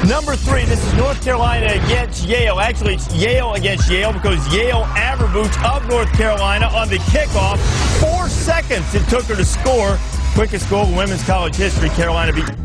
Number 3, this is North Carolina against Yale. Actually, it's Yale against Yale because Yale Aberboots of North Carolina on the kickoff. 4 seconds it took her to score. Quickest goal in women's college history. Carolina beat